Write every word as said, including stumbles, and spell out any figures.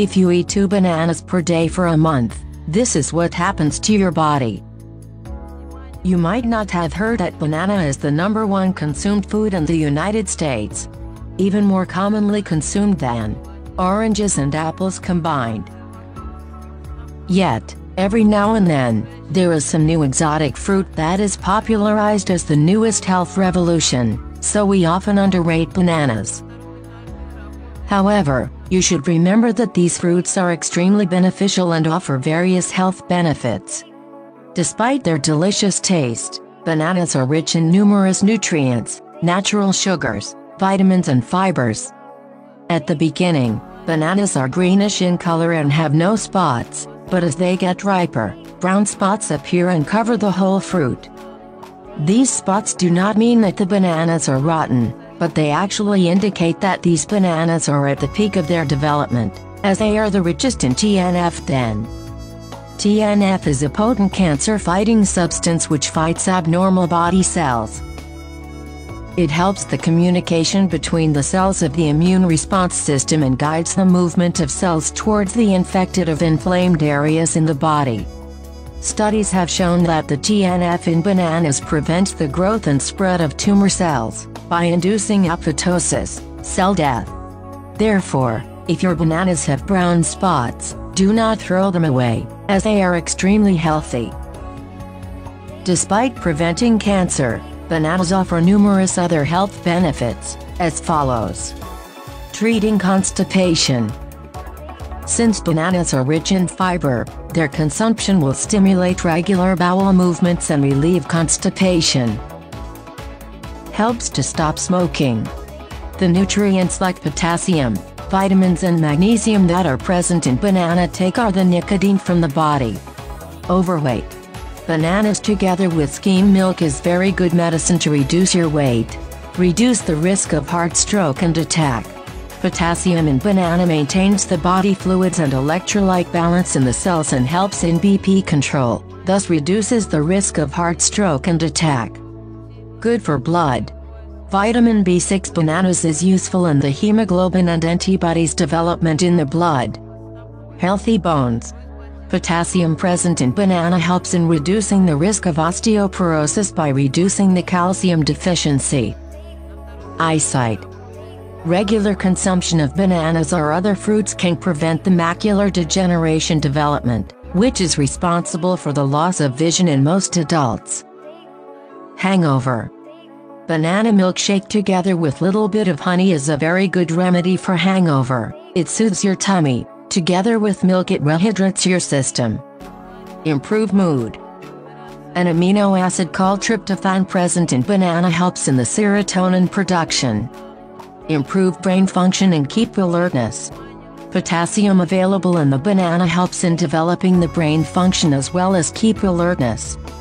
If you eat two bananas per day for a month, this is what happens to your body. You might not have heard that banana is the number one consumed food in the United States. Even more commonly consumed than oranges and apples combined. Yet, every now and then, there is some new exotic fruit that is popularized as the newest health revolution, so we often underrate bananas. However, you should remember that these fruits are extremely beneficial and offer various health benefits. Despite their delicious taste, bananas are rich in numerous nutrients, natural sugars, vitamins and fibers. At the beginning, bananas are greenish in color and have no spots, but as they get riper, brown spots appear and cover the whole fruit. These spots do not mean that the bananas are rotten, but they actually indicate that these bananas are at the peak of their development, as they are the richest in T N F then. T N F is a potent cancer-fighting substance which fights abnormal body cells. It helps the communication between the cells of the immune response system and guides the movement of cells towards the infected or inflamed areas in the body. Studies have shown that the T N F in bananas prevents the growth and spread of tumor cells, by inducing apoptosis, cell death. Therefore, if your bananas have brown spots, do not throw them away, as they are extremely healthy. Despite preventing cancer, bananas offer numerous other health benefits, as follows. Treating constipation. Since bananas are rich in fiber, their consumption will stimulate regular bowel movements and relieve constipation. Helps to stop smoking. The nutrients like potassium, vitamins and magnesium that are present in banana take are the nicotine from the body. Overweight. Bananas together with skim milk is very good medicine to reduce your weight. Reduce the risk of heart stroke and attack. Potassium in banana maintains the body fluids and electrolyte balance in the cells and helps in B P control, thus reduces the risk of heart stroke and attack. Good for blood. Vitamin B six bananas is useful in the hemoglobin and antibodies development in the blood. Healthy bones. Potassium present in banana helps in reducing the risk of osteoporosis by reducing the calcium deficiency. Eyesight. Regular consumption of bananas or other fruits can prevent the macular degeneration development, which is responsible for the loss of vision in most adults. Hangover. Banana milkshake together with little bit of honey is a very good remedy for hangover. It soothes your tummy. Together with milk it rehydrates your system. Improve mood. An amino acid called tryptophan present in banana helps in the serotonin production. Improve brain function and keep alertness. Potassium available in the banana helps in developing the brain function as well as keep alertness.